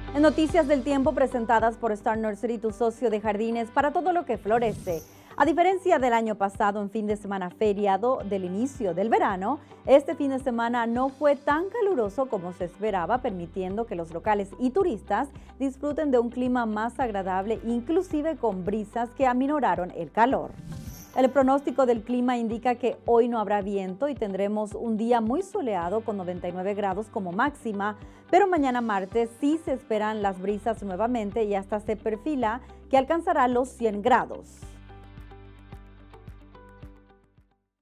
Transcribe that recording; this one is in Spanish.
En Noticias del Tiempo presentadas por Star Nursery, tu socio de jardines para todo lo que florece. A diferencia del año pasado, en fin de semana feriado del inicio del verano, este fin de semana no fue tan caluroso como se esperaba, permitiendo que los locales y turistas disfruten de un clima más agradable, inclusive con brisas que aminoraron el calor. El pronóstico del clima indica que hoy no habrá viento y tendremos un día muy soleado con 99 grados como máxima, pero mañana martes sí se esperan las brisas nuevamente y hasta se perfila que alcanzará los 100 grados.